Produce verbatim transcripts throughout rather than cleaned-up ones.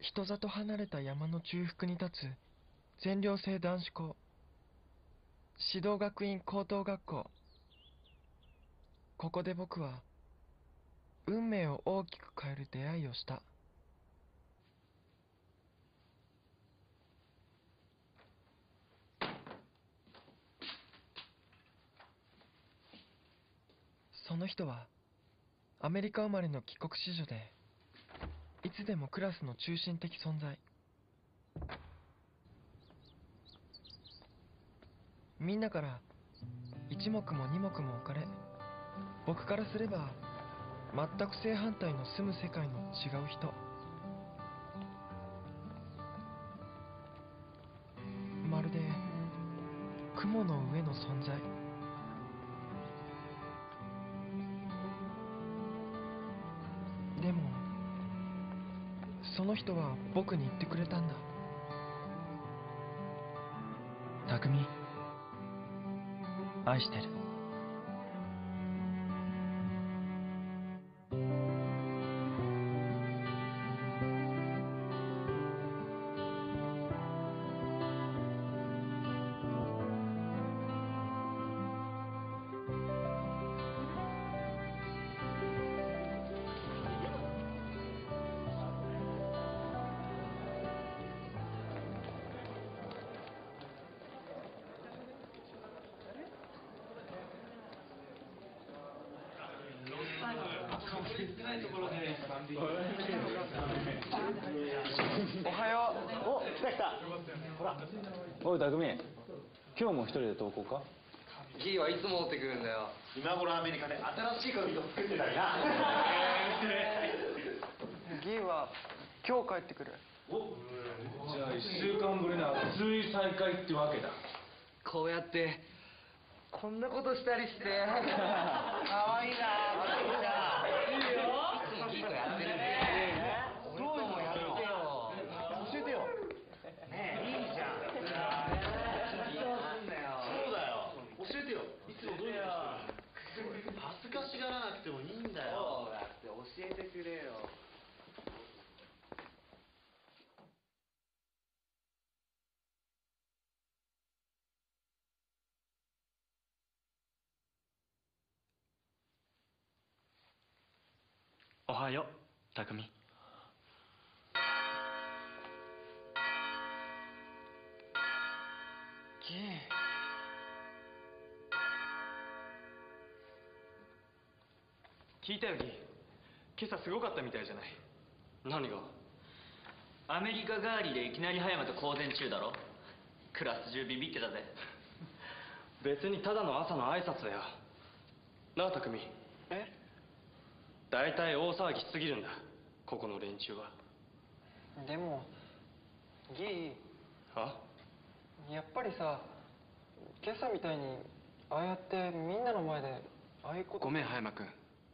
人里離れた山の中腹に立つ全寮制男子校、指導学院高等学校。ここで僕は運命を大きく変える出会いをした。その人はアメリカ生まれの帰国子女で、いつでもクラスの中心的存在。みんなから一目も二目も置かれ、僕からすれば全く正反対の住む世界の違う人。まるで雲の上の存在。でもその人は僕に言ってくれたんだ。匠、愛してる。おはよう。 お、来た来た。ほら。おい、匠。今日も一人で登校か？ ギーはいつも持ってくるんだよ。 今頃アメリカで新しい恋人作ってたりな。 ギーは今日帰ってくる。 お、じゃあ一週間ぶりの熱い再会ってわけだ。 こうやってこんなことしたりして。かわいいな。かわいいな。いいよ。いつもギーとやってるんで。俺ともやってよ。 教えてよ。 ねえ、いいじゃん。 そうだよ。教えてよ。いつもどういうことしてる？恥ずかしがらなくてもいいんだよ。 そうだって教えてくれよ。 おはよう、匠。 ギー。 聞いたよ、ギー。今朝すごかったみたいじゃない。何が？ アメリカ帰りでいきなり葉山と公然中だろ。クラス中ビビってたぜ。 別にただの朝の挨拶だよ。なあ、匠。 え？ 大体大騒ぎしすぎるんだ、ここの連中は。 でもギー。 は？ やっぱりさ、今朝みたいにああやってみんなの前でああいうこと。 ごめん、葉山君。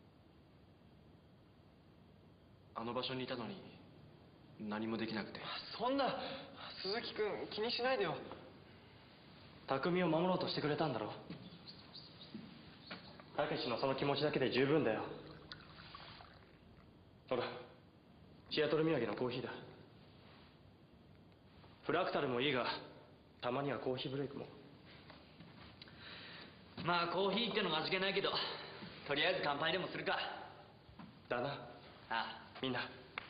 あの場所にいたのに何もできなくて。 そんな、鈴木君気にしないでよ。 匠を守ろうとしてくれたんだろ。たけしのその気持ちだけで十分だよ。ほら、シアトル土産のコーヒーだ。フラクタルもいいが、たまにはコーヒーブレイクも。 まあコーヒーってのが味気ないけど、とりあえず乾杯でもするか。 だな。 ああ。 みんな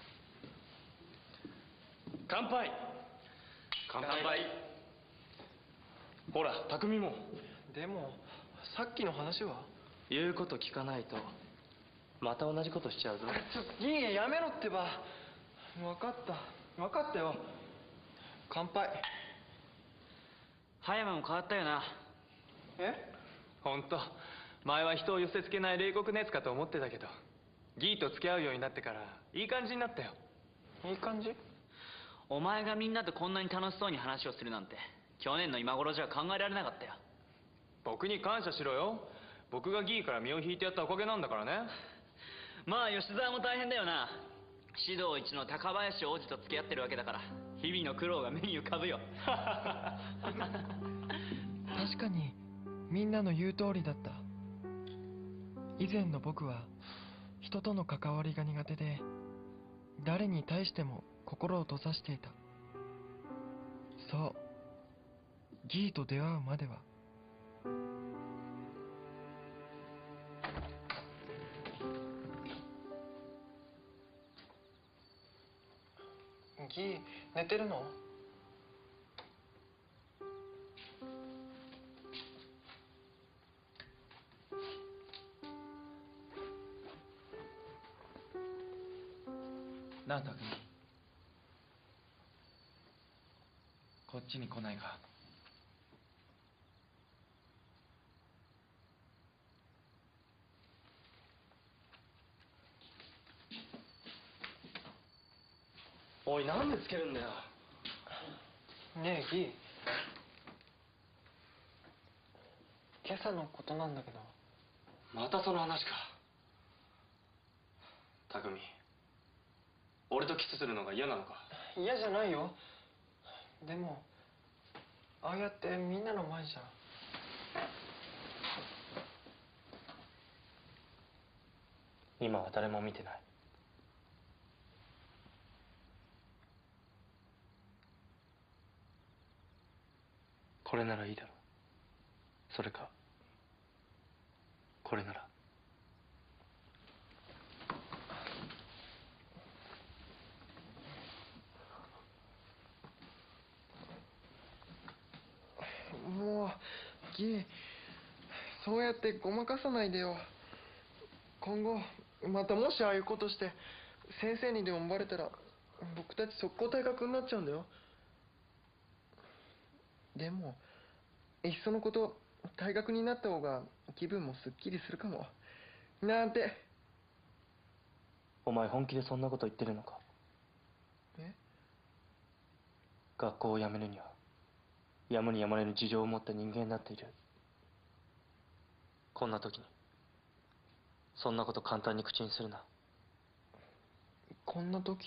乾杯。 乾杯。乾杯。 ほら、匠も。 でもさっきの話は？ 言うこと聞かないとまた同じことしちゃうぞ。 ちょっとギーやめろってば。分かった分かったよ。乾杯。 葉山も変わったよな。 え？ ほんと、前は人を寄せつけない冷酷なやつかと思ってたけど、ギーと付き合うようになってからいい感じになったよ。 いい感じ？ お前がみんなとこんなに楽しそうに話をするなんて去年の今頃じゃ考えられなかったよ。 僕に感謝しろよ。僕がギーから身を引いてやったおかげなんだからね。 まあ吉沢も大変だよな。指導一の高林王子と付き合ってるわけだから、日々の苦労が目に浮かぶよ。 確かにみんなの言う通りだった。以前の僕は人との関わりが苦手で、誰に対しても心を閉ざしていた。そう、ギーと出会うまでは。ギー、寝てるの？ なあ匠、こっちに来ないか？ おい、なんでつけるんだよ。 ねえギー、今朝のことなんだけど。 またその話か。 匠、俺とキスするのが嫌なのか？ 嫌じゃないよ。でもああやってみんなの前じゃ。 今は誰も見てない。これならいいだろう。それかこれなら。 もうギー、そうやってごまかさないでよ。今後またもしああいうことして先生にでもバレたら僕たち速攻退学になっちゃうんだよ。でもいっそのこと退学になった方が気分もすっきりするかもなんて。 お前本気でそんなこと言ってるのか？ え？ 学校を辞めるにはやむにやまれぬ事情を持った人間になっている。こんな時にそんなこと簡単に口にするな。 こんな時って。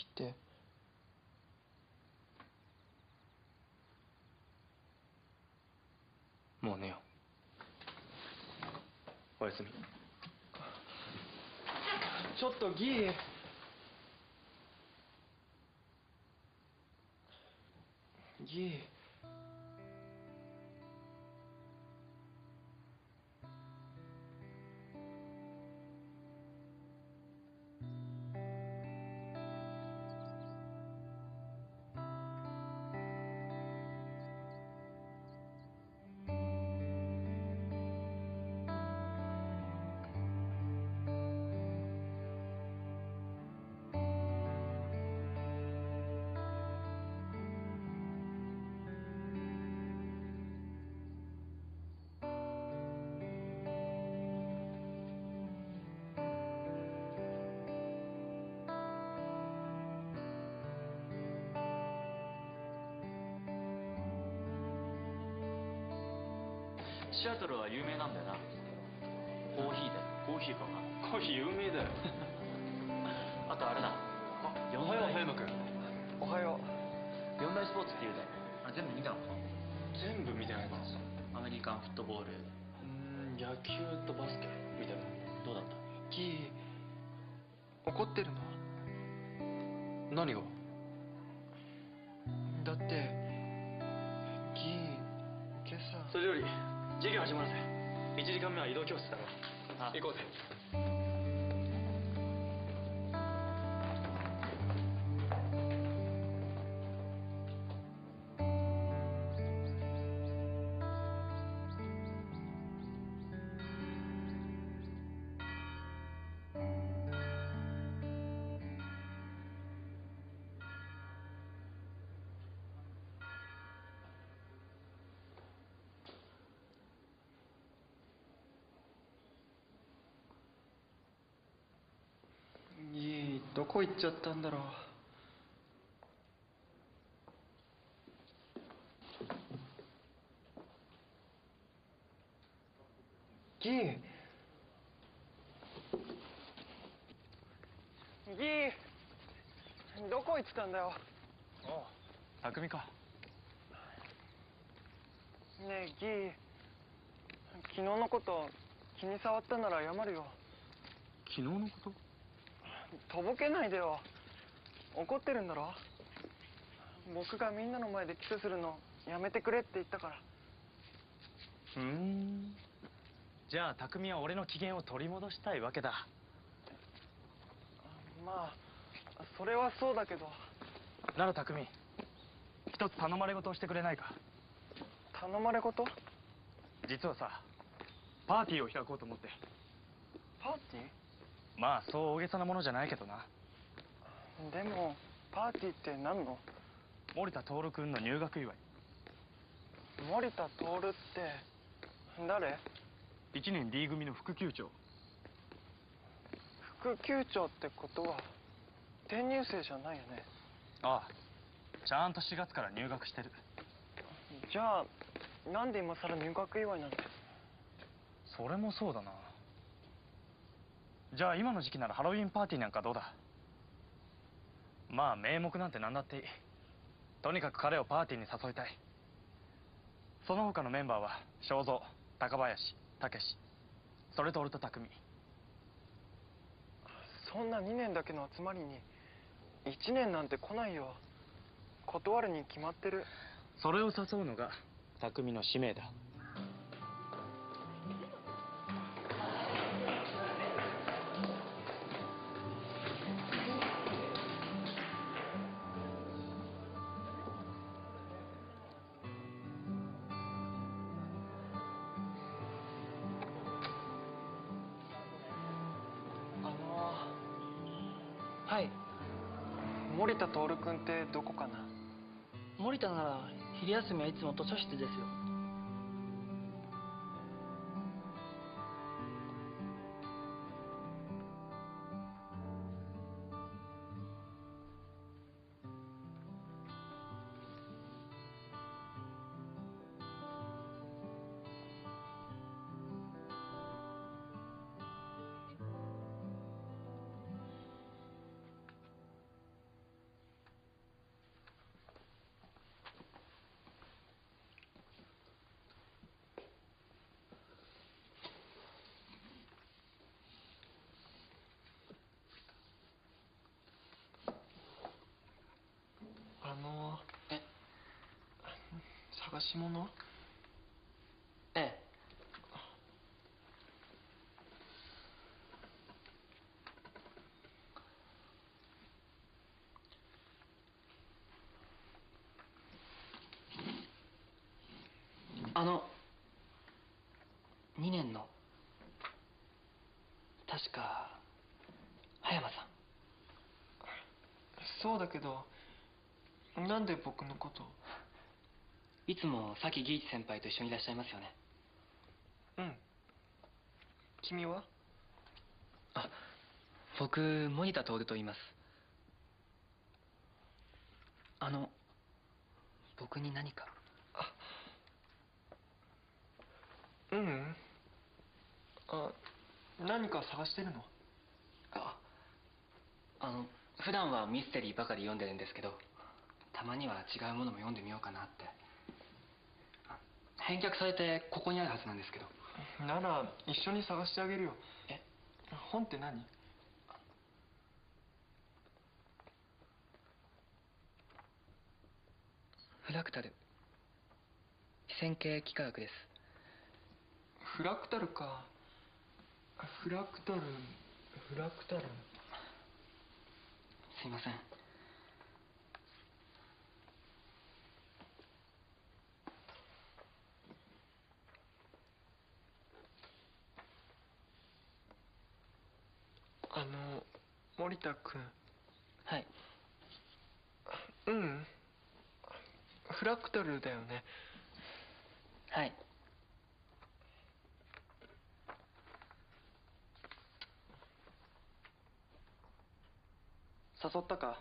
もう寝よう。おやすみ。 ちょっとギー。ギー。 シアトルは有名なんだよな。コーヒーで。コーヒーかな。 コーヒー有名だよ。 あとあれだ。 おはよう、ヘイマ君。 おはよ四大スポーツって言うだよ。あれ全部見たのか全部見てないか。 な。アメリカンフットボール。 うーん、野球とバスケ見たの。 どうだった？ う。ギー、怒ってるの？ 何が？ だってギー、今朝。 それより授業始まるぜ。いちじかんめは移動教室だろ。 あ行こうぜ。 ギー、どこ行っちゃったんだろう。ギー、ギー、どこ行ってたんだよ。 おう、匠か。 ねえギー、昨日のこと気に障ったなら謝るよ。 昨日のこと？ とぼけないでよ。怒ってるんだろ。 僕がみんなの前でキスするのやめてくれって言ったから。 ふーん。じゃあ匠は俺の機嫌を取り戻したいわけだ。 まあそれはそうだけど。 なら匠、一つ頼まれ事をしてくれないか。 頼まれ事？ 実はさ、パーティーを開こうと思って。 パーティまあそう大げさなものじゃないけどな。 ー？でもパーティーって何の？ 森田徹君の入学祝い。 森田徹って誰？ 一年 D 組の副級長。 副級長ってことは転入生じゃないよね。 ああ、ちゃんとしがつから入学してる。 じゃあなんで今さら入学祝いなんて。 それもそうだな。じゃあ今の時期ならハロウィンパーティーなんかどうだ。まあ名目なんて何だっていい。とにかく彼をパーティーに誘いたい。その他のメンバーは正蔵、高林、武史、それと俺と匠。 そんなにねんだけの集まりにいちねんなんて来ないよ。断るに決まってる。 それを誘うのが匠の使命だ。 あのはい、森田徹君ってどこかな？ 森田なら昼休みはいつも図書室ですよ。 あのえ探し物？ ええ。あのにねんの確か葉山さん。 そうだけどなんで僕のことを？ いつも崎義一先輩と一緒にいらっしゃいますよね。 うん。君は？ あ、僕森田徹と言います。あの僕に何か？ ううん。あ、何か探してるの？ あ、あの普段はミステリーばかり読んでるんですけど、たまには違うものも読んでみようかなって。あ、返却されてここにあるはずなんですけど。 なら一緒に探してあげるよ。 え？ 本って何？ フラクタル、非線形幾何学です。 フラクタルか。フラクタル、フラクタル。 すいません。 あの森田君。 はい。 ううんフラクタルだよね。 はい。 誘ったか？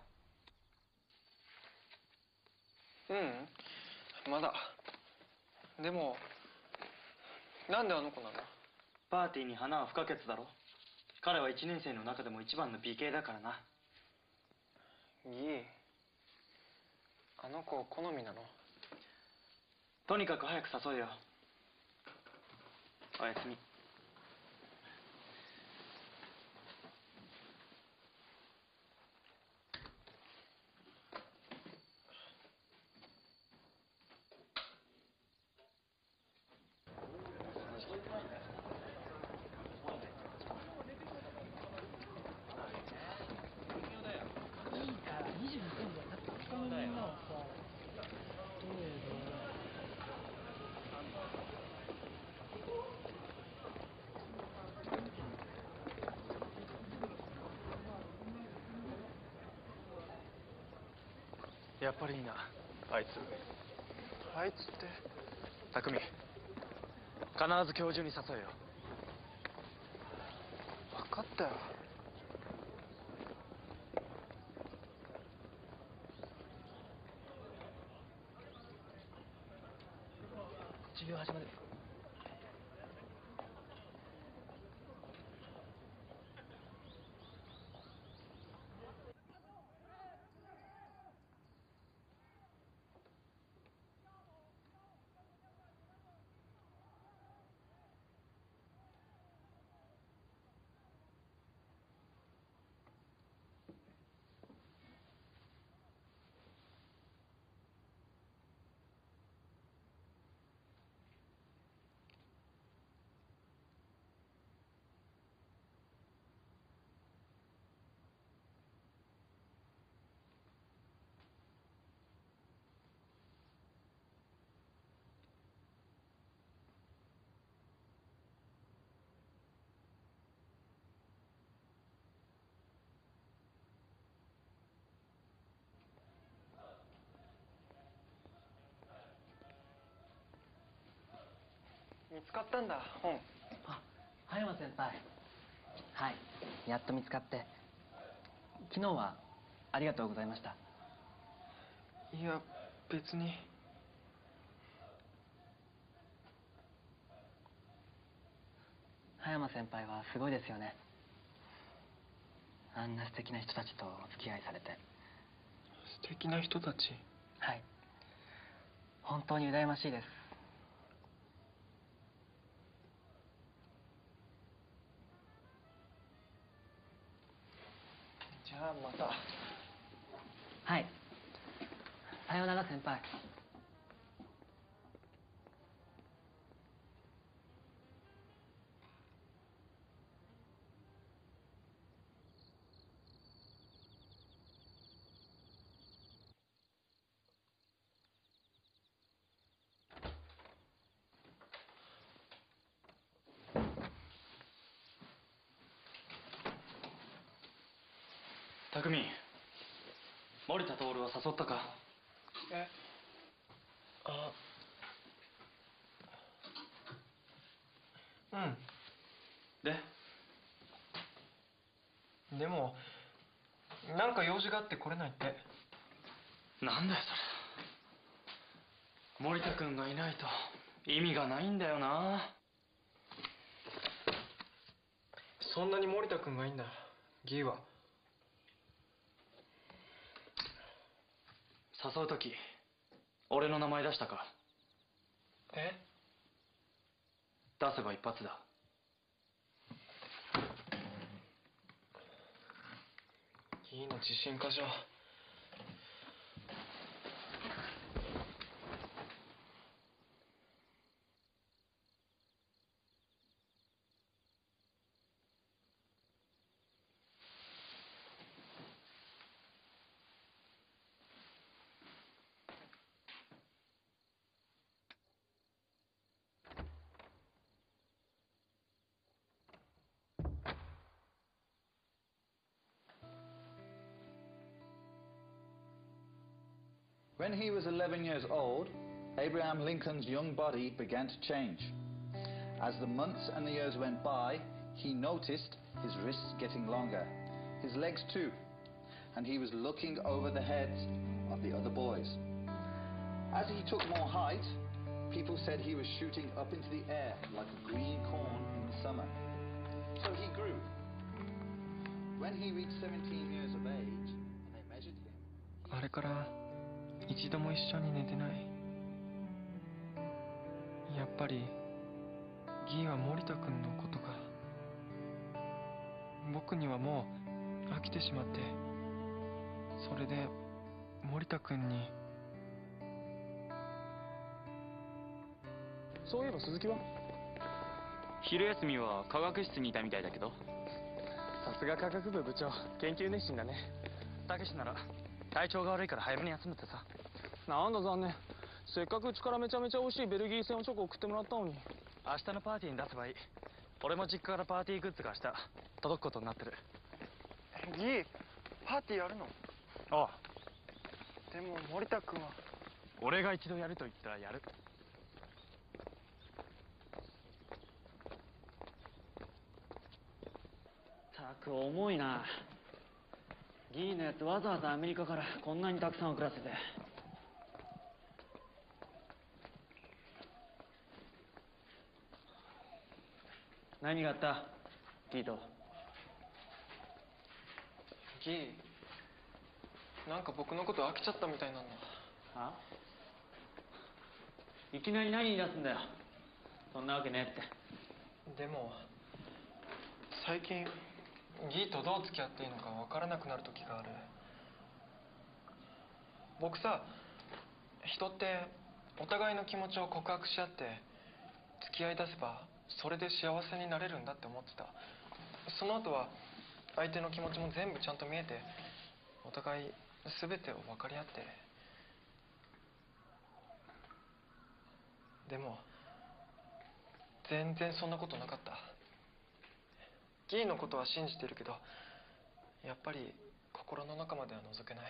ううんまだ。でもなんであの子なの？ パーティーに花は不可欠だろ。彼はいちねん生の中でも一番の美形だからな。 いい。あの子好みなの？ とにかく早く誘えよ。おやすみ。 やっぱりいいなあいつ。 あいつって匠、必ず今日中に誘えよ。 分かったよ。 授業始まる。 見つかったんだ、本。 あ、葉山先輩。はい、やっと見つかって。昨日はありがとうございました。 いや、別に。 葉山先輩はすごいですよね。あんな素敵な人たちとお付き合いされて。 素敵な人たち。 はい、本当に羨ましいです。 じゃあまた。 はい、さようなら先輩。 匠、森田徹は誘ったか？ えあうんででもなんか用事があって来れないって。 なんだよそれ。森田君がいないと意味がないんだよな。 そんなに森田君がいいんだ、ギーは。 誘う時俺の名前出したか？ え出せば一発だ。 ギーの自信過剰。 When he was eleven years old, Abraham Lincoln's young body began to change. As the months and the years went by, he noticed his wrists getting longer, his legs too, and he was looking over the heads of the other boys. As he took more height, people said he was shooting up into the air like a green corn in the summer. So he grew. When he reached seventeen years of age, they measured him. あれから一度も一緒に寝てない。やっぱりギーは森田君のことが。僕にはもう飽きてしまって、それで森田君に。 そういえば鈴木は？昼休みは科学室にいたみたいだけど。 さすが科学部部長、研究熱心だね。 たけしなら体調が悪いから早めに休むってさ。 なんだ残念。せっかくうちからめちゃめちゃ美味しいベルギー製のチョコ送ってもらったのに。 明日のパーティーに出せばいい。俺も実家からパーティーグッズが明日届くことになってる。 ギー、パーティーやるの？ ああ。 でも森田君は。 俺が一度やると言ったらやる。 たく重いな。議員のやつわざわざアメリカからこんなにたくさん送らせて。何があったギート。 ギー、なんか僕のこと飽きちゃったみたいなんだ。 はいきなり何言い出すんだよ。そんなわけねえって。 でも最近ギーとどう付き合っていいのか分からなくなる時がある。僕さ、人ってお互いの気持ちを告白し合って付き合い出せばそれで幸せになれるんだって思ってた。その後は相手の気持ちも全部ちゃんと見えて、お互い全てを分かり合って。でも全然そんなことなかった。ギーのことは信じてるけど、やっぱり心の中までは覗けない。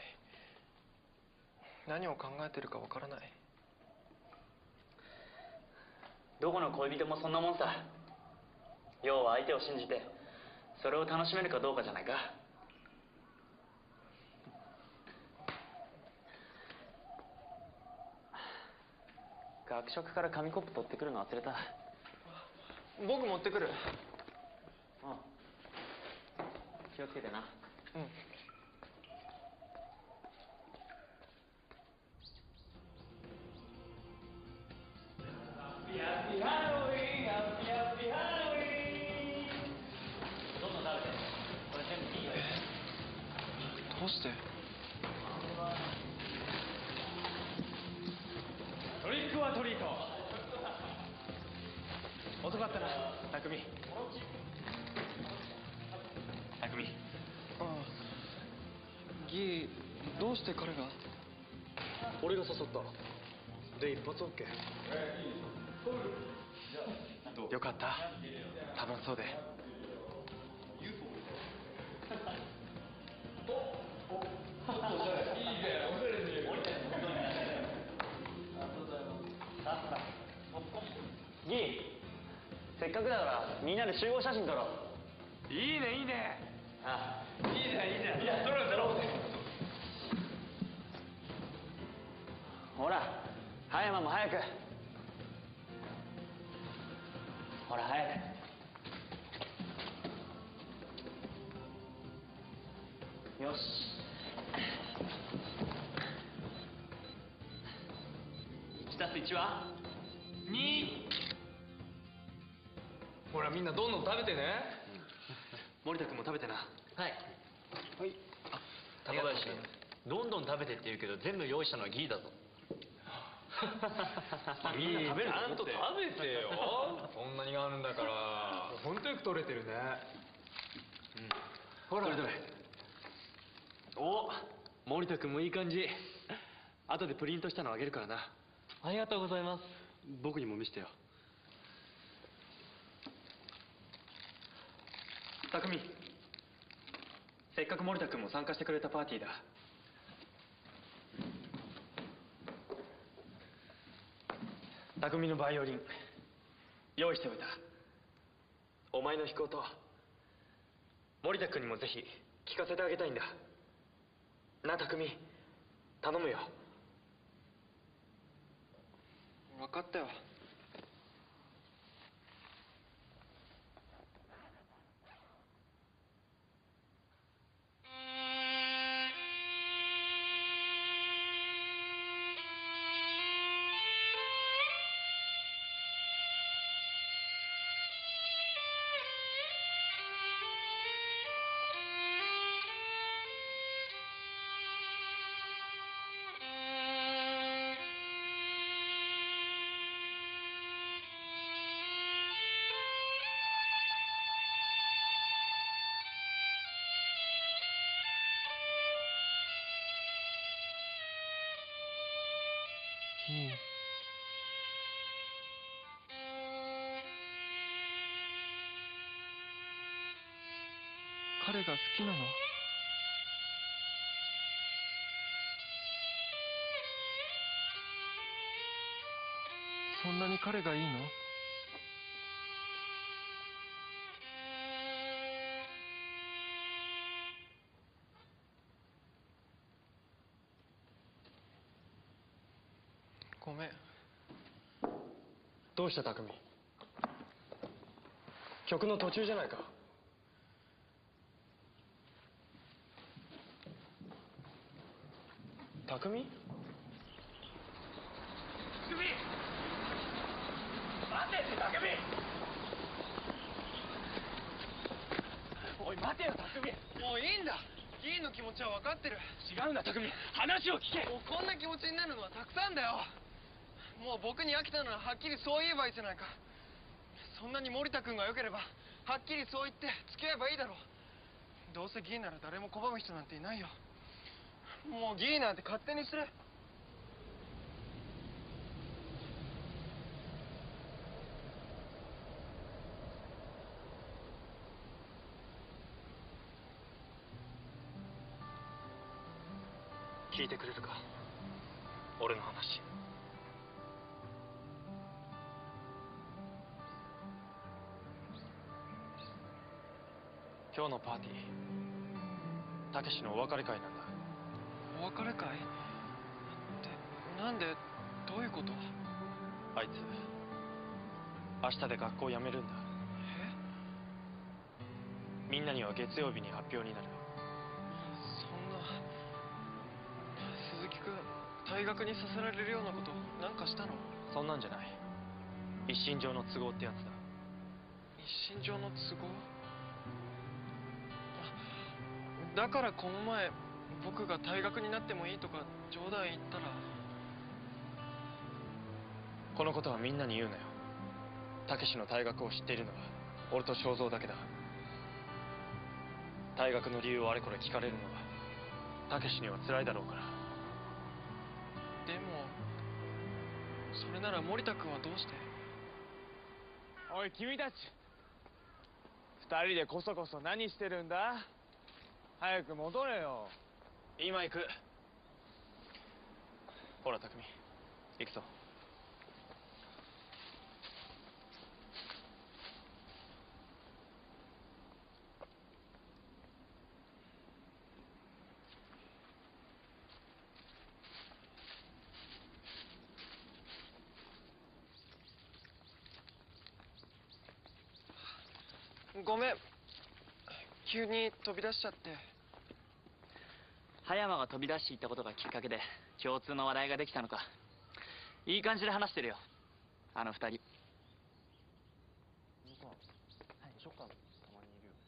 何を考えてるかわからない。 どこの恋人もそんなもんさ。要は相手を信じてそれを楽しめるかどうかじゃないか。学食から紙コップ取ってくるの忘れた。 僕持ってくる。 ああ、気をつけてな。 うん。 どんどん食べて。これ全部いいよ。 どうして？ トリックはトリート。遅かったな、匠。匠。 ああ、ギー、どうして彼が？ 俺が誘った。で、一発 OK。 よかった。楽しそうで。 ギー、せっかくだからみんなで集合写真撮ろう。 いいねいいね。 あいいじゃんいいじゃん。いや撮ろう撮ろう。 ほら、葉山も早く。ほら早く。よし。いちたすいちはに。 ほらみんなどんどん食べてね。森田君も食べてな。 はい。 はい。 高林、どんどん食べてって言うけど全部用意したのはギーだぞ。 みんな食べる。ちゃんと食べてよ。そんなにあるんだから。本当よく取れてるね。 ほら。 どれどれ。お、森田君もいい感じ。後でプリントしたのあげるからな。 ありがとうございます。 僕にも見せてよ。匠、せっかく森田君も参加してくれたパーティーだ。匠のバイオリン用意しておいた。お前の弾く音、森田君にもぜひ聞かせてあげたいんだな。匠、頼むよ。 分かったよ。ギー、彼が好きなの？ そんなに彼がいいの？ごめん。 どうした匠？曲の途中じゃないか。匠？ 待てって匠！おい待てよ匠！ もういいんだ。議員の気持ちは分かってる。 違うんだ匠、話を聞け。 もうこんな気持ちになるのはたくさんだよ。もう僕に飽きたならはっきりそう言えばいいじゃないか。そんなに森田君が良ければはっきりそう言って付き合えばいいだろう。どうせ議員なら誰も拒む人なんていないよ。もう議員なんて勝手にする。 聞いてくれるか、俺の話。今日のパーティー、たけしのお別れ会なんだ。 お別れ会ってなんで？どういうこと？ あいつ明日で学校辞めるんだ。 え？ みんなには月曜日に発表になる。 そんな。鈴木君、退学にさせられるようなことなんかしたの？ そんなんじゃない。一身上の都合ってやつだ。 一身上の都合？だからこの前僕が退学になってもいいとか冗談言ったら。 このことはみんなに言うなよ。たけしの退学を知っているのは俺と正蔵だけだ。退学の理由をあれこれ聞かれるのはたけしには辛いだろうから。 でもそれなら森田君はどうして？ おい君たち、二人でこそこそ何してるんだ？早く戻れよ。 今行く。ほら匠、行くぞ。 ごめん、急に飛び出しちゃって。 葉山が飛び出していったことがきっかけで共通の話題ができたのか。いい感じで話してるよ、あの二人。 図書館たまにいるよね。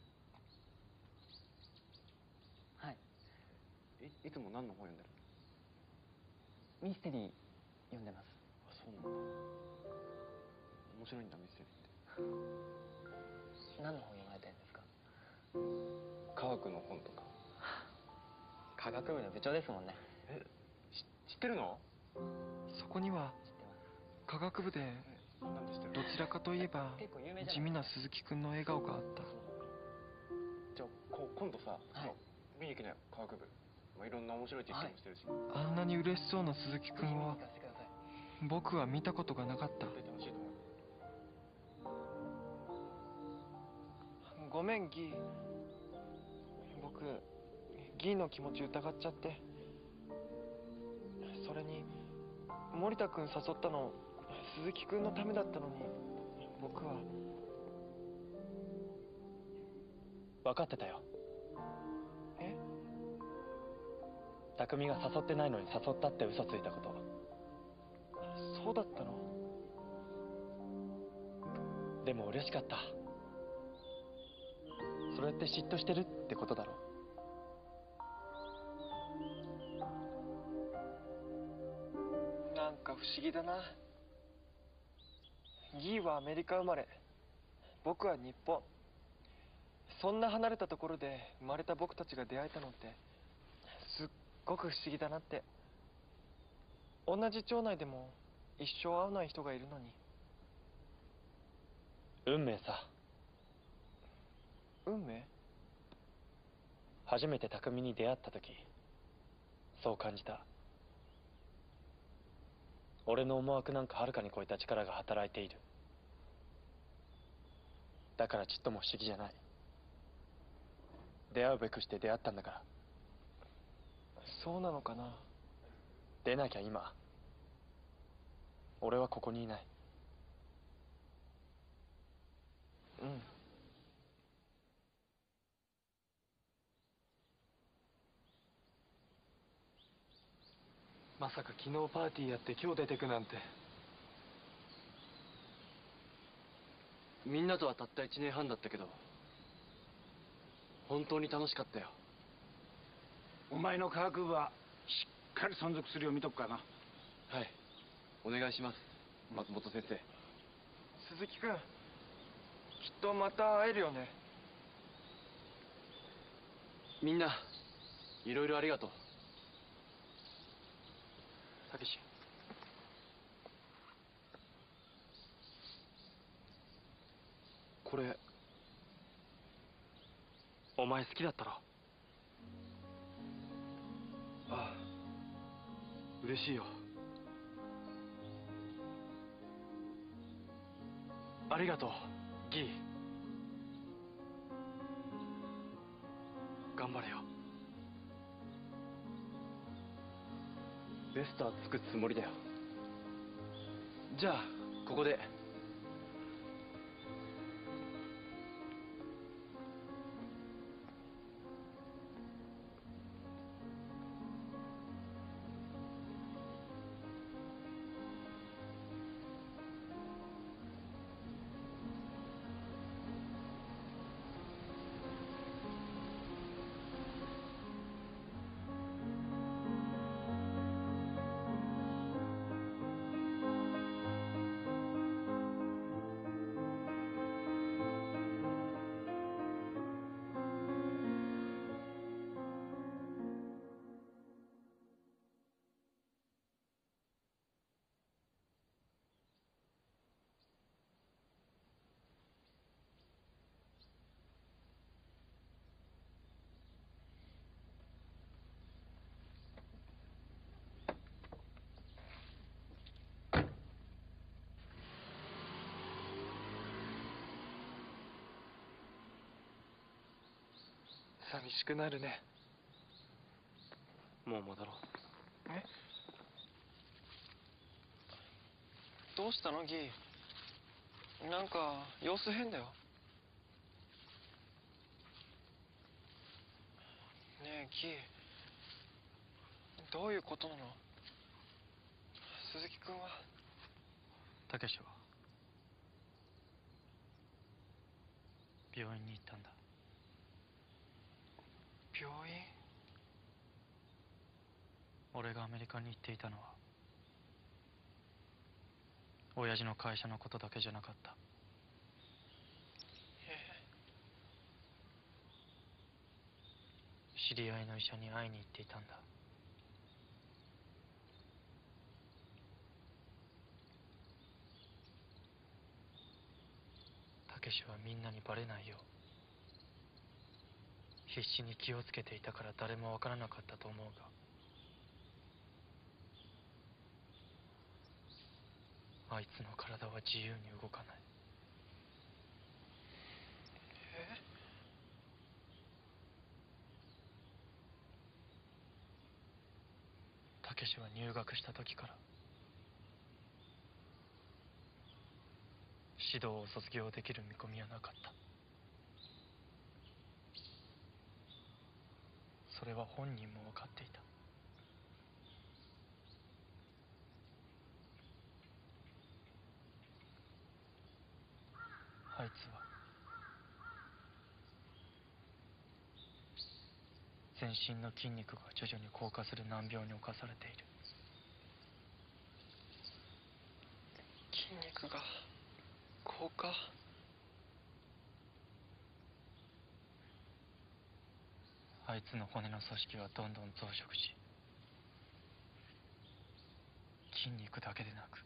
はい。 いいつも何の本読んでるの？ ミステリー読んでます。 あ、そうなんだ。面白いんだ、ミステリーって。 何の本読まれてるんですか？ 科学の本とか。 科学部の部長ですもんね。 え、知ってるの？ そこには科学部でなんで知ってるの？ どちらかといえば地味な鈴木くんの笑顔があった。 じゃあこ今度さ、 はい、 見に行きなよ、科学部。まあ、いろんな面白い実験もしてるし、 あんなに嬉しそうな鈴木くんを僕は見たことがなかった。 楽しいと思う。 ごめんギー、僕ギーの気持ち疑っちゃって。それに森田くん誘ったの鈴木くんのためだったのに僕は。 分かってたよ。 え？ 匠が誘ってないのに誘ったって嘘ついたこと。 そうだったの？ でも嬉しかった。それって嫉妬してるってことだろ。 なんか不思議だな。ギーはアメリカ生まれ、僕は日本。そんな離れたところで生まれた僕たちが出会えたのってすっごく不思議だなって。同じ町内でも一生会わない人がいるのに。 運命さ。 運命？ 初めて匠に出会った時そう感じた。 俺の思惑なんかはるかに超えた力が働いている。だからちっとも不思議じゃない。出会うべくして出会ったんだから。 そうなのかな。 出なきゃ今俺はここにいない。 うん。まさか昨日パーティーやって今日出てくなんて。みんなとはたったいちねんはんだったけど本当に楽しかったよ。 お前の科学部はしっかり存続するよう見とくからな。 はい、お願いします松本先生。鈴木君、きっとまた会えるよね。みんないろいろありがとう。たけし、これお前好きだったろ。ああ、嬉しいよ。ありがとうギー。頑張れよ。ベストはつくつもりだよ。じゃあここで。寂しくなるね。もう戻ろう。え、どうしたのギー。なんか様子変だよ。ねえギー、どういうことなの。鈴木君は。 たけしは病院に行ったんだ。 病院。 俺がアメリカに行っていたのは親父の会社のことだけじゃなかった。知り合いの医者に会いに行っていたんだ。たけしはみんなにバレないよう必死に気をつけていたから誰もわからなかったと思うが、あいつの体は自由に動かない。え？たけしは入学した時から指導を卒業できる見込みはなかった。それは本人も分かっていた。あいつは全身の筋肉が徐々に硬化する難病に侵されている。 筋肉が硬化。 あいつの骨の組織はどんどん増殖し、筋肉だけでなく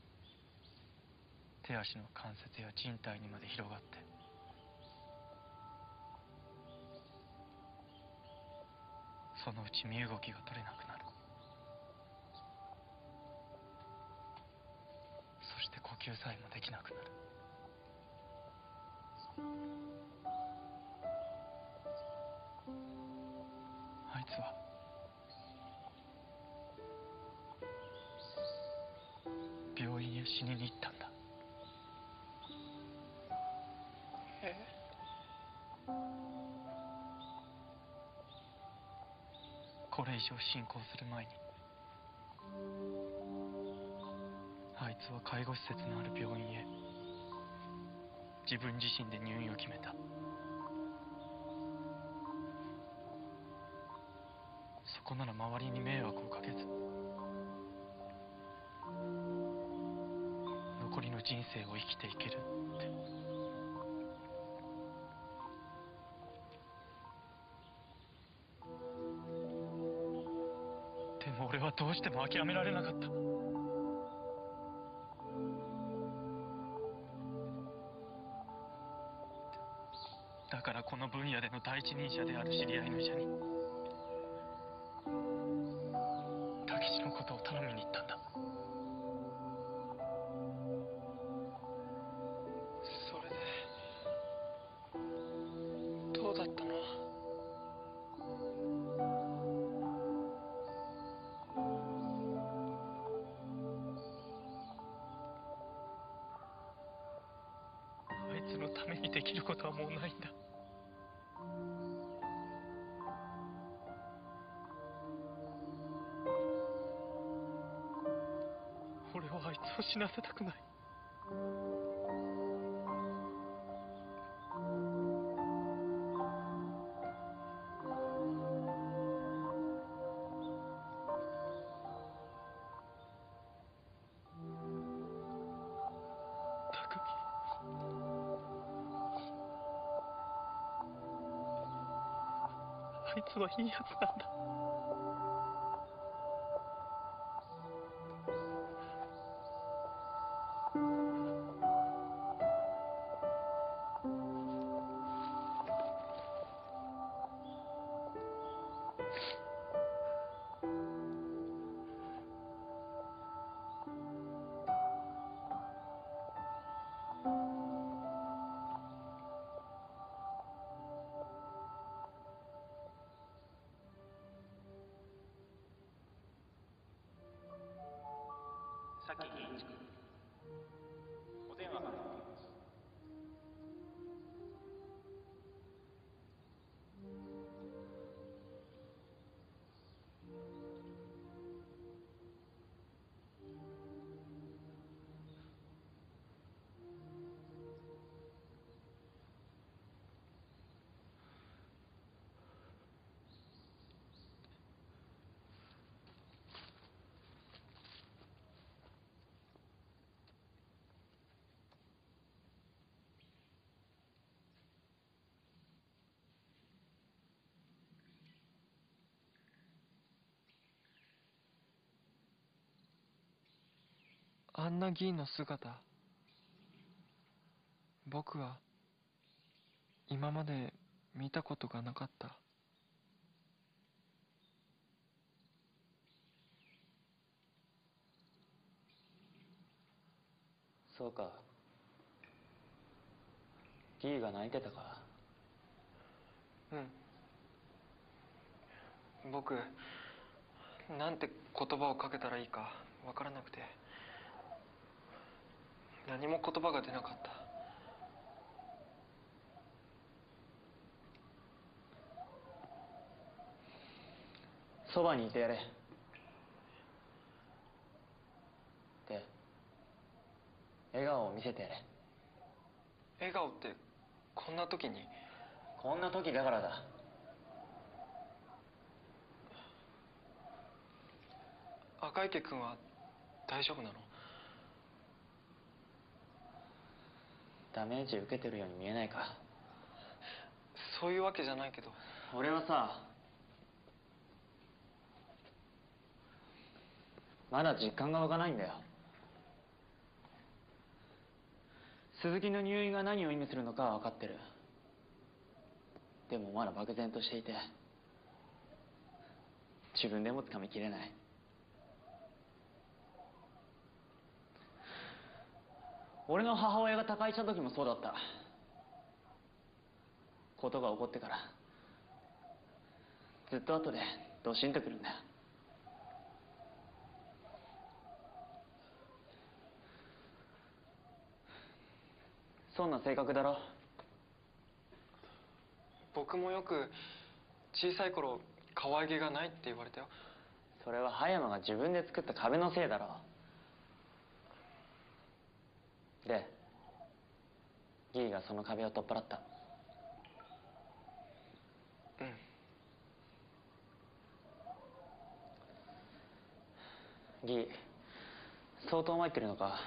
手足の関節や人体にまで広がって、そのうち身動きが取れなくなる。 求さえもできなくなる。あいつは病院へ死にに行ったんだ。 え？ これ以上進行する前にあいつは介護施設のある病院へ自分自身で入院を決めた。そこなら周りに迷惑をかけず残りの人生を生きていけるって。でも俺はどうしても諦められなかった。だからこの分野での第一人者である知り合いの医者に武志のことを頼みに行ったんだ。 それでどうだったの？ あいつのためにできることはもうないんだ。俺はあいつを死なせたくない。あいつはいいやつなんだ。 さき健一君、お電話が鳴っています。 あんな議員の姿、僕は今まで見たことがなかった。 そうか。ギーが泣いてたか。 うん。僕、なんて言葉をかけたらいいかわからなくて、何も言葉が出なかった。 そばにいてやれ。で、笑顔を見せてやれ。 笑顔ってこんな時に？ こんな時だからだ。 赤池君は大丈夫なの？ ダメージ受けてるように見えないか。 そういうわけじゃないけど。 俺はさ、まだ実感が湧かないんだよ。鈴木の入院が何を意味するのかは分かってる。でもまだ漠然としていて、自分でもつかみきれない。 俺の母親が他界した時もそうだった。ことが起こってからずっと後でドシンとくるんだよ。そんな性格だろ。 僕もよく小さい頃可愛げがないって言われたよ。 それは葉山が自分で作った壁のせいだろ。でギーがその壁を取っ払った。 うん。 ギー相当参ってるのか。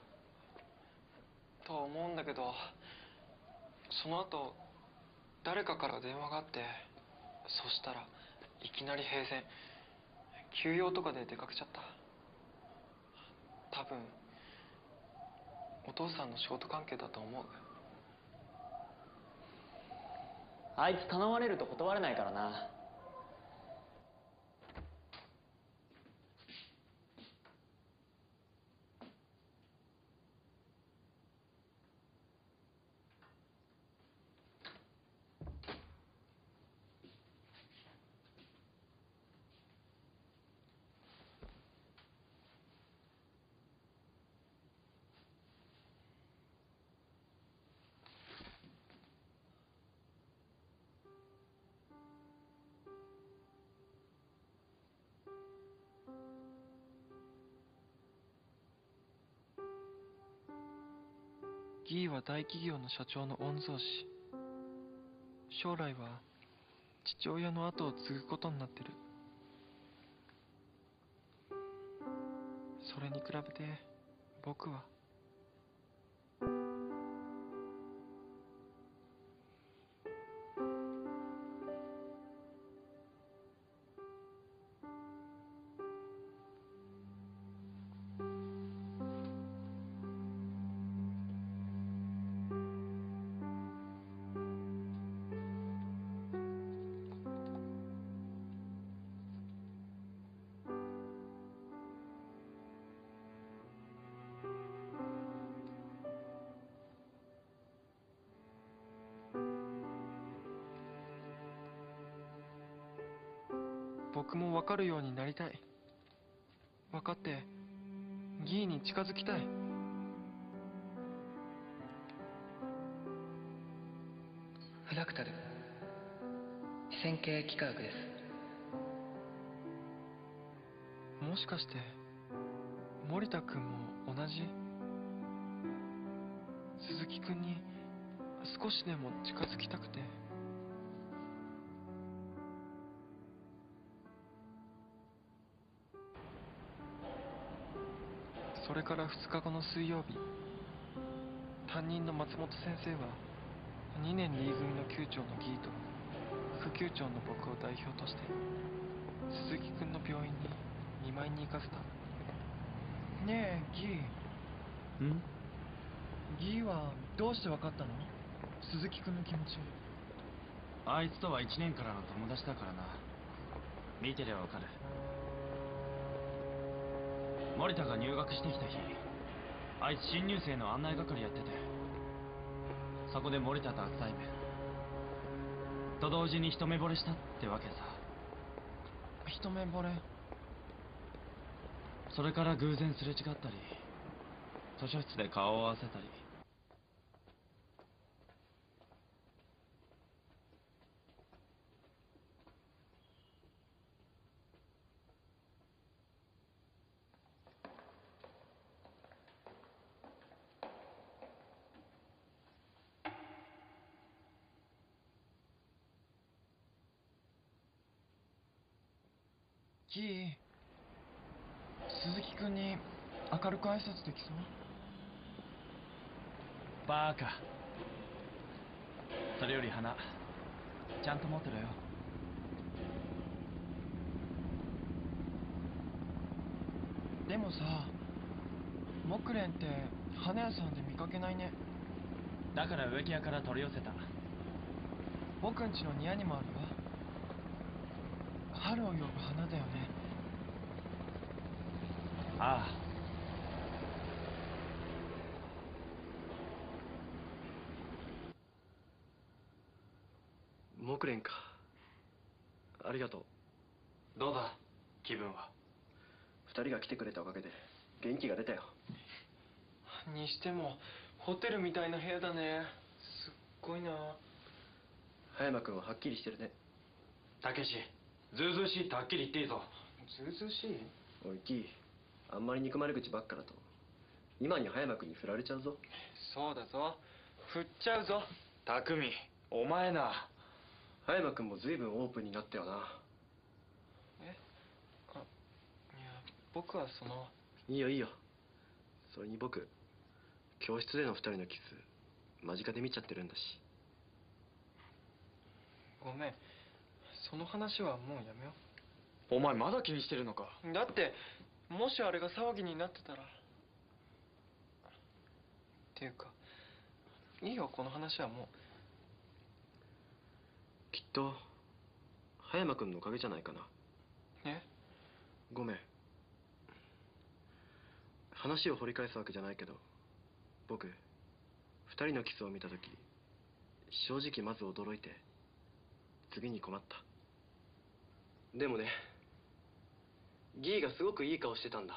と思うんだけど、その後誰かから電話があって、そしたらいきなり平然。休養とかで出かけちゃった。多分お父さんの仕事関係だと思う。 あいつ頼まれると断れないからな。 ギーは大企業の社長の御曹司。将来は父親の後を継ぐことになってる。それに比べて僕は僕も分かるようになりたい。分かってギーに近づきたい。 フラクタル線形幾何学です。 もしかして森田君も同じ？鈴木君に少しでも近づきたくて。それからふつかごの水曜日、担任の松本先生はにねん D 組の級長のギーと副級長の僕を代表として鈴木君の病院に見舞いに行かせた。ねえギー。 んギーはどうして分かったの？鈴木君の気持ち。 あいつとはいちねんからの友達だからな。見てりゃわかる。森田が入学してきた日、あいつ新入生の案内係やってて、そこで森田と初対面と同時に一目惚れしたってわけさ。 一目惚れ。 それから偶然すれ違ったり、図書室で顔を合わせたり。 ギー、鈴木君に明るく挨拶できそう？ バーカ。それより花ちゃんと持ってろよ。 でもさ、木蓮って花屋さんで見かけないね。 だから植木屋から取り寄せた。 僕ん家の庭にもあるわ。春を呼ぶ花だよね。 ああ。 木蓮か。ありがとう。 どうだ気分は。 二人が来てくれたおかげで元気が出たよ。 にしてもホテルみたいな部屋だね。すっごいな。 葉山君ははっきりしてるね。 たけし、ずうずうしいってはっきり言っていいぞ。 ずうずうしい？ おいキー、あんまり憎まれ口ばっかだと今に葉山君に振られちゃうぞ。 そうだぞ、振っちゃうぞ。 匠、お前な。 葉山君も随分オープンになったよな。 えあ、いや僕はその。 いいよいいよ。それに僕教室での二人のキス間近で見ちゃってるんだし。 ごめん、その話はもうやめよお前まだ気にしてるのか。 う。だってもしあれが騒ぎになってたら。っていうかいいよ、この話はもう。 きっと葉山君のおかげじゃないかな。 え？ ごめん。話を掘り返すわけじゃないけど、僕二人のキスを見た時正直まず驚いて次に困った。でもね、ギーがすごくいい顔してたんだ。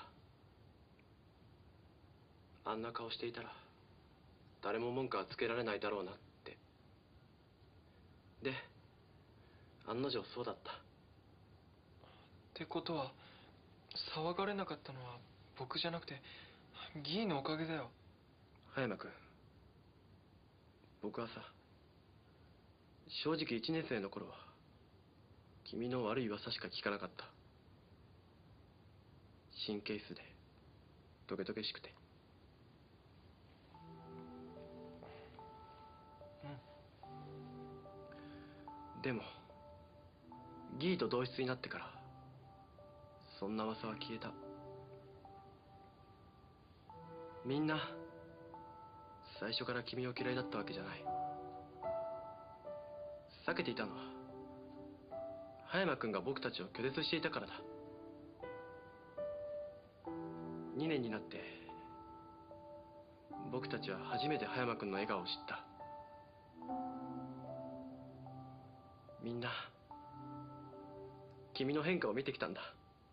あんな顔していたら誰も文句はつけられないだろうなって。で案の定そうだった。 ってことは騒がれなかったのは僕じゃなくてギーのおかげだよ。 葉山君、僕はさ、正直一年生の頃は君の悪い噂しか聞かなかった。神経質でトゲトゲしくて。うん。でもギーと同室になってからそんな噂は消えた。みんな最初から君を嫌いだったわけじゃない。避けていたのは葉山君が僕たちを拒絶していたからだ。にねんになって僕たちは初めて葉山君の笑顔を知った。みんな君の変化を見てきたんだ。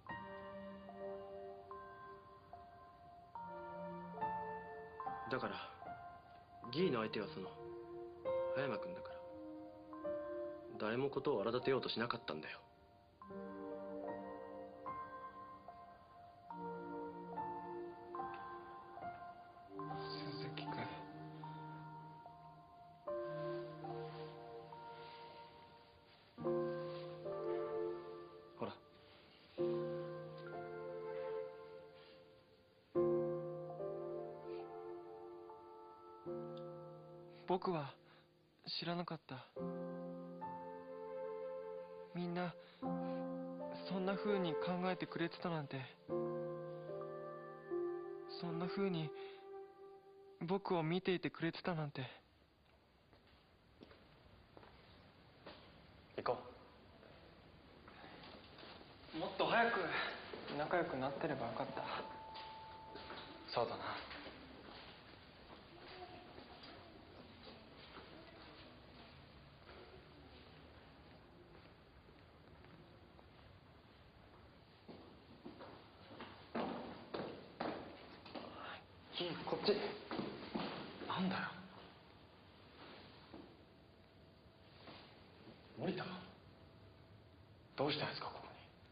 だからギーの相手はその葉山君だから誰もことを荒立てようとしなかったんだよ。 鈴木君。 ほら。 僕は知らなかった。みんなそんな風に考えてくれてたなんて。そんな風に僕を見ていてくれてたなんて。 行こう。もっと早く仲良くなってればよかった。 そうだな。 こっち。 なんだよ森田、どうしたんですかここ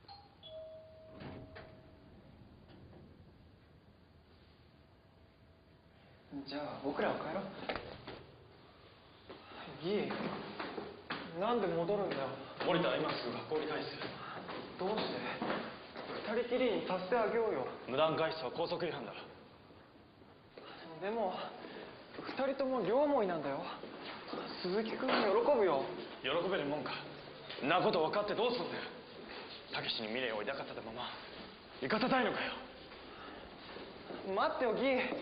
に。じゃあ僕らは帰ろう。ギー、なんで戻るんだよ。 森田は今すぐ学校に返す。 どうして？二人きりにさせてあげようよ。 無断外出は校則違反だ。 でも二人とも両思いなんだよ。鈴木君が喜ぶよ。 喜べるもんか。んなこと分かってどうすんだよ。たけしに未練を抱かせたまま行かせたいのかよ。 待ってよギー。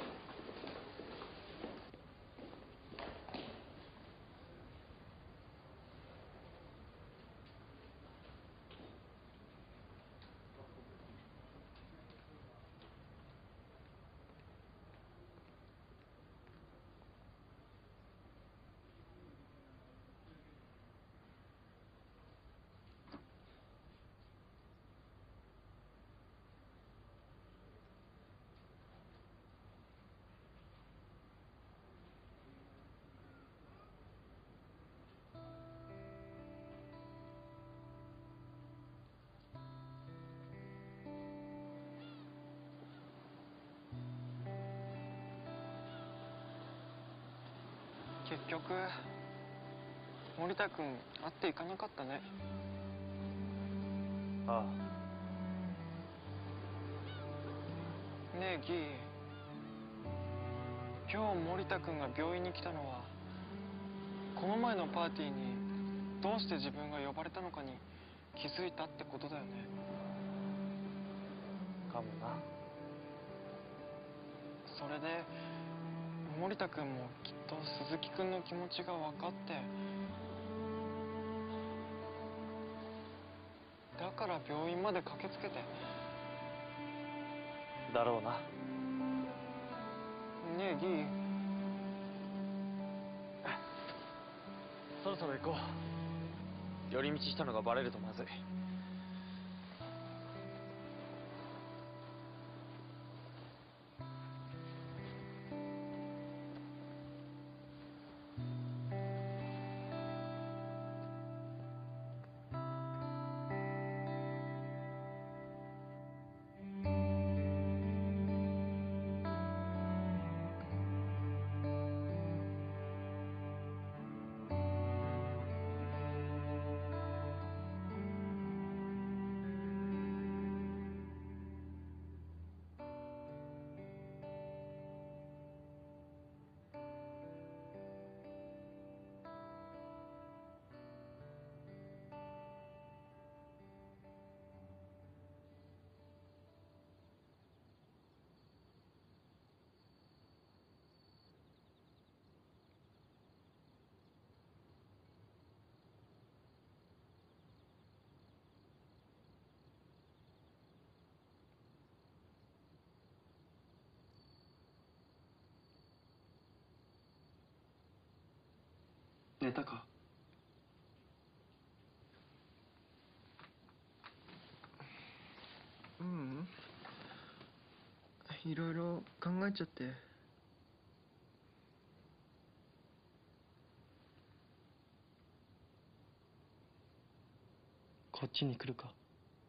結局森田君会っていかなかったね。 ああ。ねえギー、今日森田君が病院に来たのはこの前のパーティーにどうして自分が呼ばれたのかに気づいたってことだよね。 かもな。 それで森田君もきっと鈴木君の気持ちが分かって、だから病院まで駆けつけて。 だろうな。 ねえギー、 そろそろ行こう。寄り道したのがバレるとまずい。 寝たか？ううん、いろいろ考えちゃって。こっちに来るか？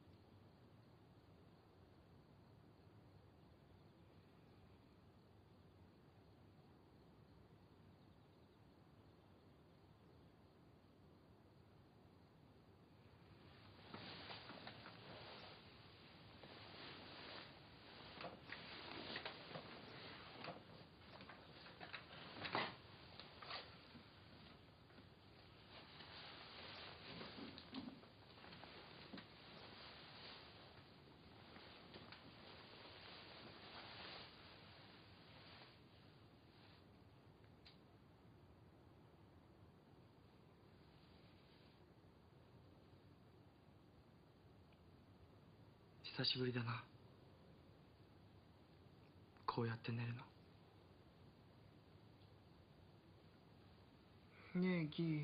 久しぶりだな、こうやって寝るの。ねえギー、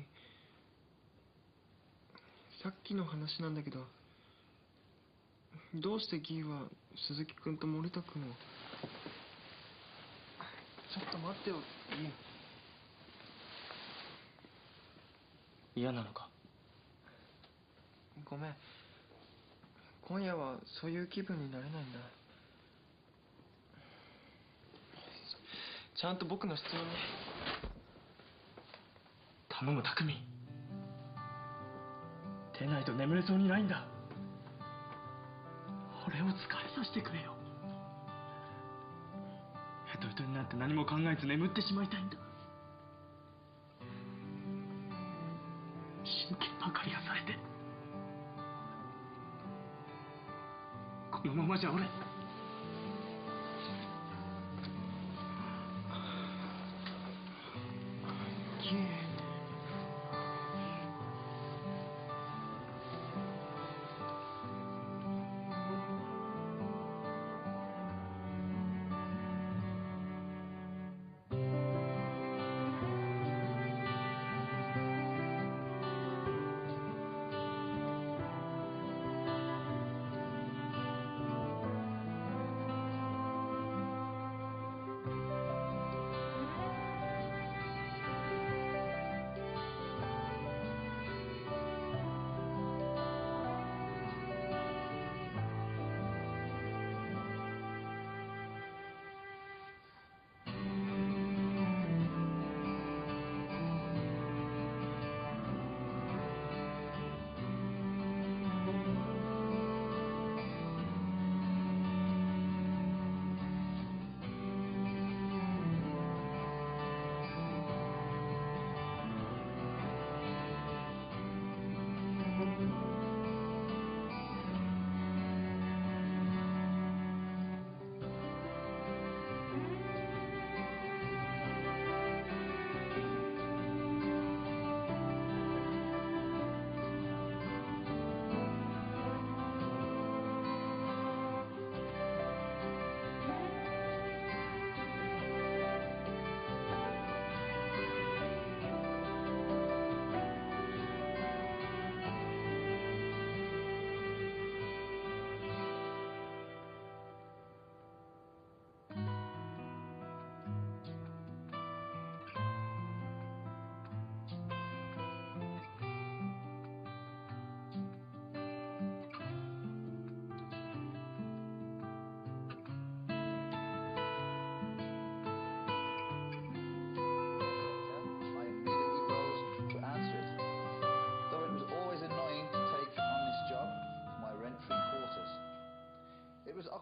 さっきの話なんだけど、どうしてギーは鈴木くんと森田くんを。ちょっと待ってよギー。 嫌なのか？ ごめん、今夜はそういう気分になれないんだ。ちゃんと僕の質問に。 頼む匠、出ないと眠れそうにないんだ。俺を疲れさせてくれよ。ヘトヘトになって何も考えず眠ってしまいたいんだ。神経ばかりやされて、このままじゃ俺。 ギー、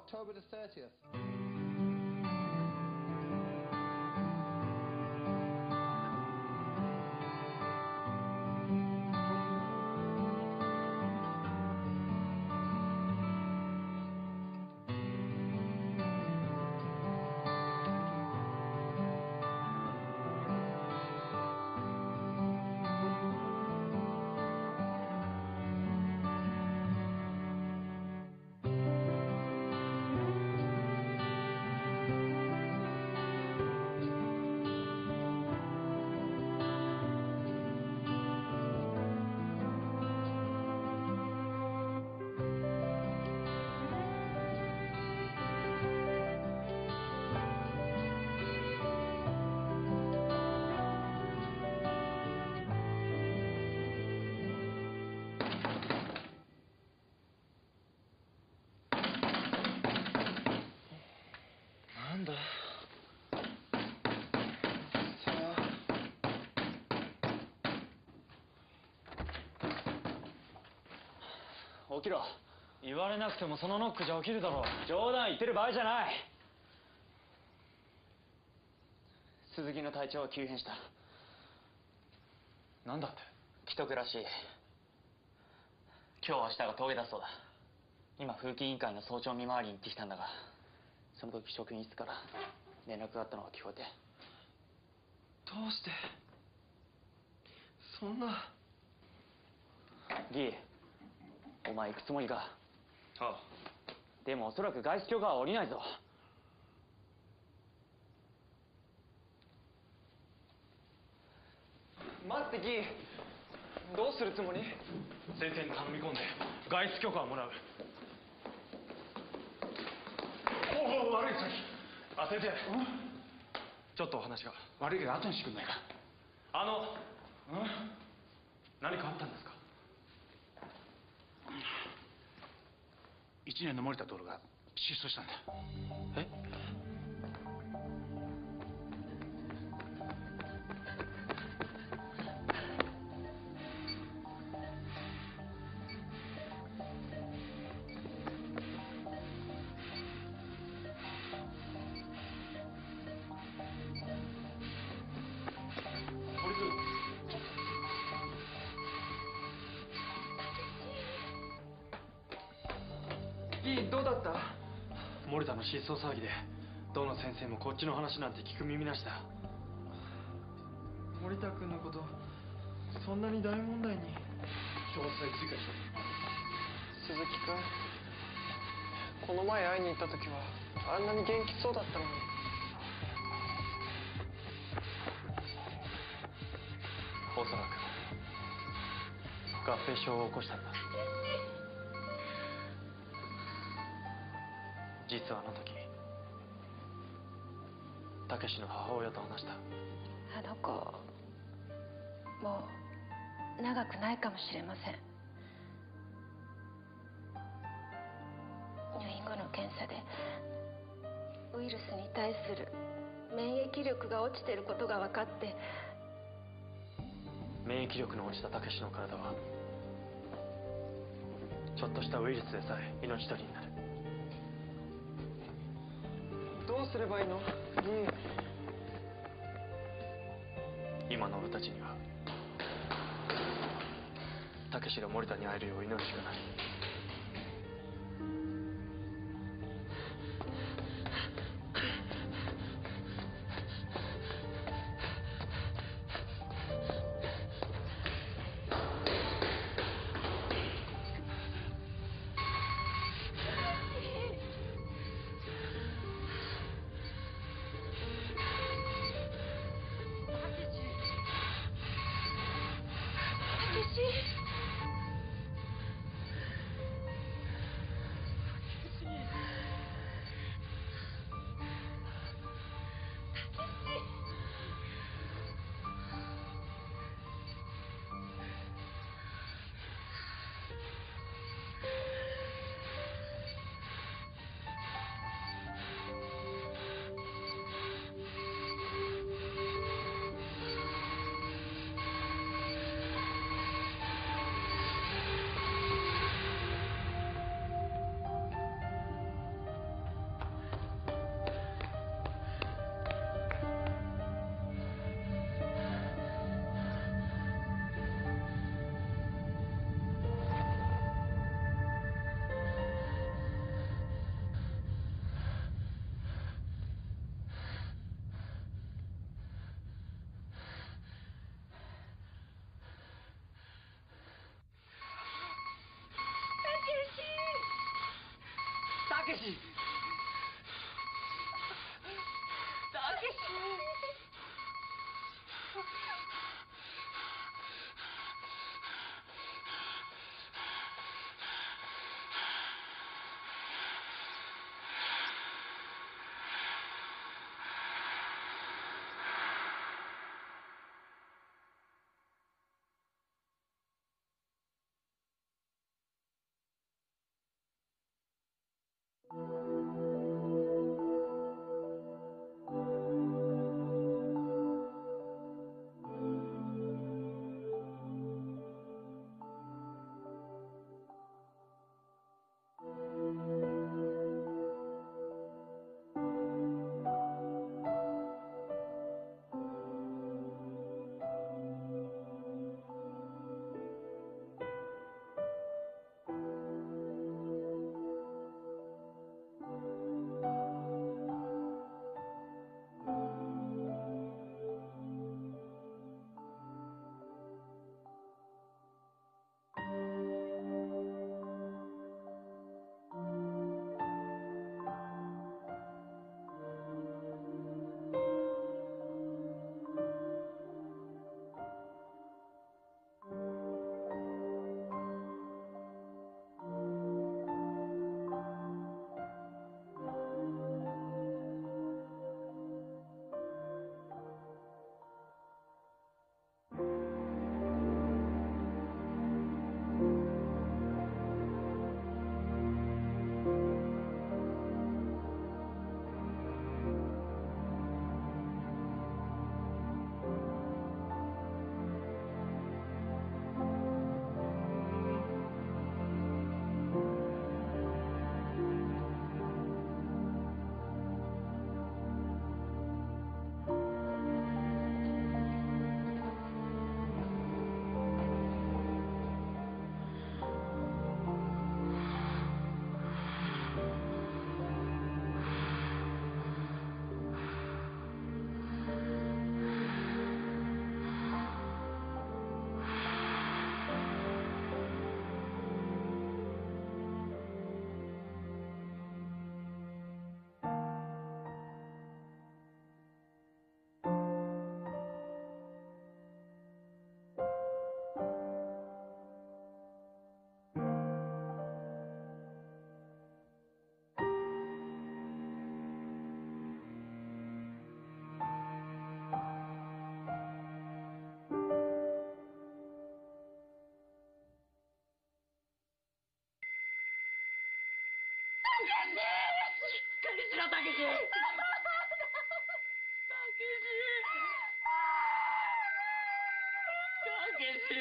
October the thirtieth. なんだ起きろ。言われなくてもそのノックじゃ起きるだろう。冗談言ってる場合じゃない。鈴木の体調は急変した。 なんだって。 既得らしい。今日明日が峠だそうだ。今風紀委員会の早朝見回りに行ってきたんだが、その時職員室から連絡があったのが聞こえて。 どうしてそんな。 ギー、お前行くつもりか。 ああ。 でもおそらく外出許可は下りないぞ。 待ってギー、どうするつもり？ 先生に頼み込んで外出許可をもらう。おお、悪い先。あ、先生、ちょっとお話が。 悪いけど後にしてくんないか。 あの何かあったんですか？ 一年の森田徹が失踪したんだ。 え？ ギー、どうだった？ 森田の失踪騒ぎでどの先生もこっちの話なんて聞く耳なしだ。 森田君のことそんなに大問題に。 詳細追加し鈴木君、この前会いに行った時はあんなに元気そうだったのに。 おそらく合併症を起こしたんだ。実はあの時たけしの母親と話した。 あの子もう長くないかもしれません。入院後の検査でウイルスに対する免疫力が落ちてることが分かって。 免疫力の落ちたたけしの体はちょっとしたウイルスでさえ命取りになる。 どうすればいいの？ギー。 今の俺たちにはたけしが森田に会えるよう祈るしかない。 けし。たけし。たけし。たけし。たけし。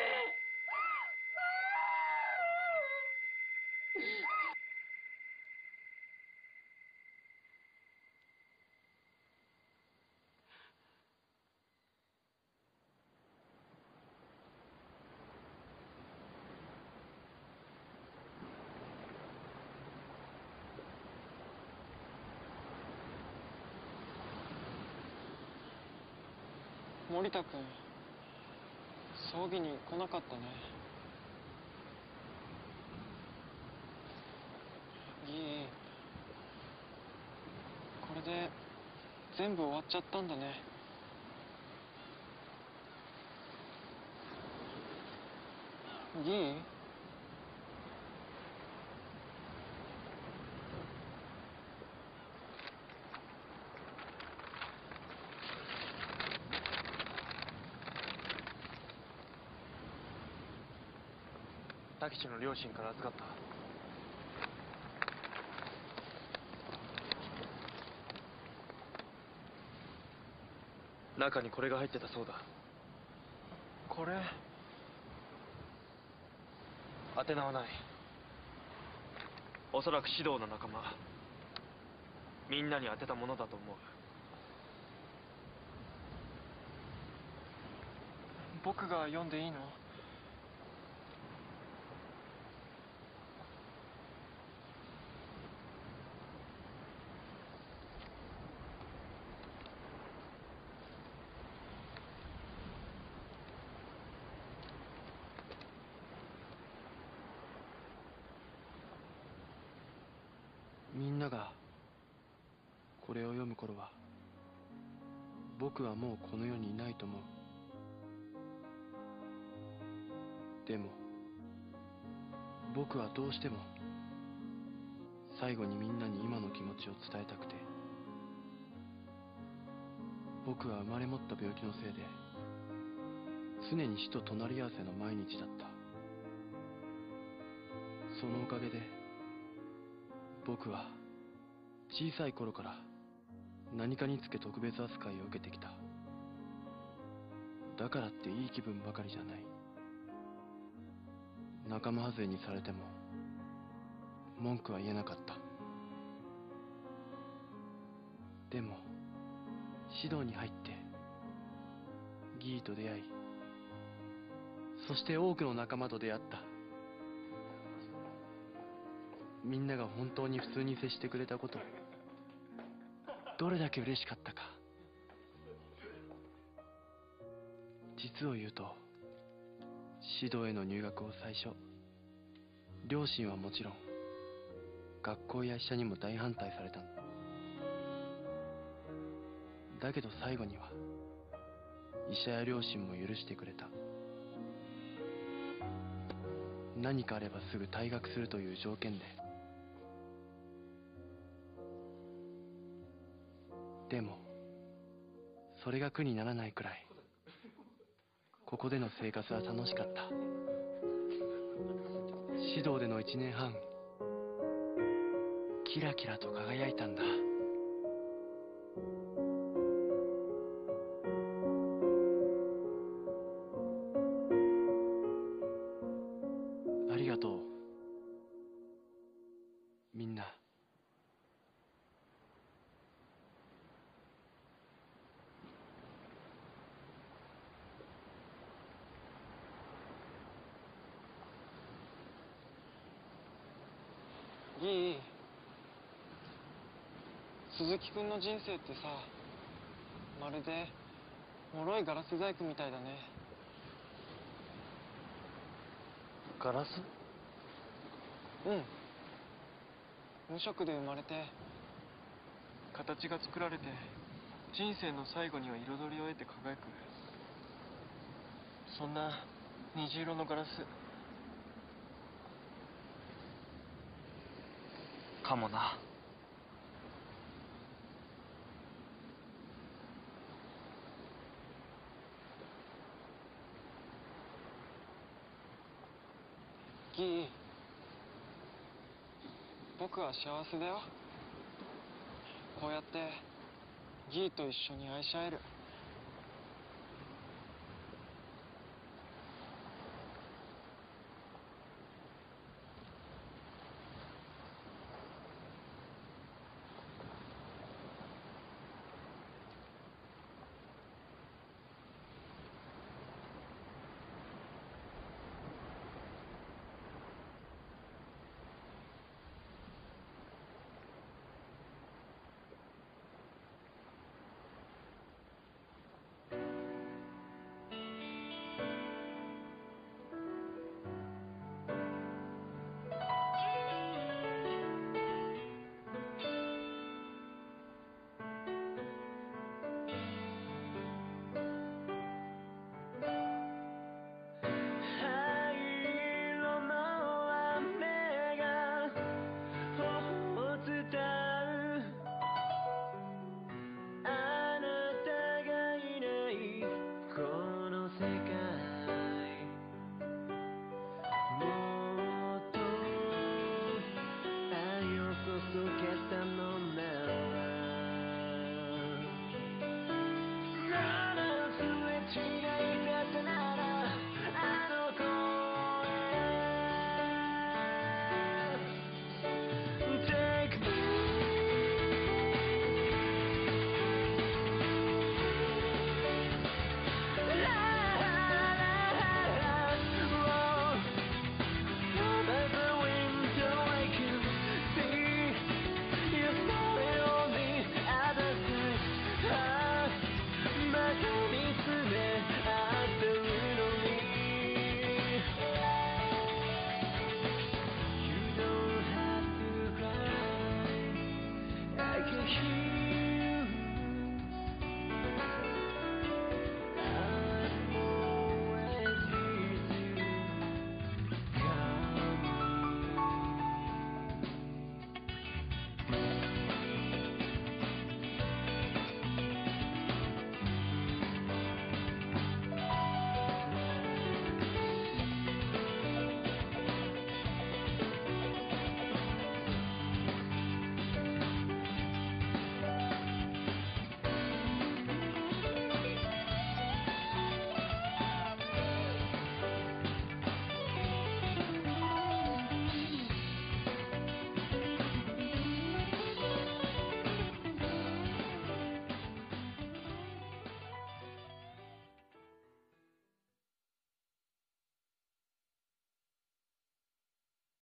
森田君、葬儀に来なかったね。ギー、これで全部終わっちゃったんだね。ギー、 タケシの両親から預かった。中にこれが入ってたそうだ。 これ宛名はない。おそらく指導の仲間、みんなに宛てたものだと思う。 僕が読んでいいの？ みんながこれを読む頃は僕はもうこの世にいないと思う。でも僕はどうしても最後にみんなに今の気持ちを伝えたくて。僕は生まれ持った病気のせいで常に死と隣り合わせの毎日だった。そのおかげで僕は小さい頃から何かにつけ特別扱いを受けてきた。だからっていい気分ばかりじゃない。仲間外れにされても文句は言えなかった。でも指導に入ってギーと出会い、そして多くの仲間と出会った。みんなが本当に普通に接してくれたこと、どれだけ嬉しかったか。実を言うと指導への入学を最初、両親はもちろん学校や医者にも大反対されたの。だけど最後には医者や両親も許してくれた。何かあればすぐ退学するという条件で。でもそれが苦にならないくらいここでの生活は楽しかった。指導での一年半、キラキラと輝いたんだ。ありがとう、みんな。 ギー、鈴木くんの人生ってさ、まるで脆いガラス細工みたいだね。 ガラス？ うん。無職で生まれて、形が作られて、人生の最後には彩りを得て輝く。そんな虹色のガラス。かもな。ギー、僕は幸せだよ。こうやってギーと一緒に愛し合える。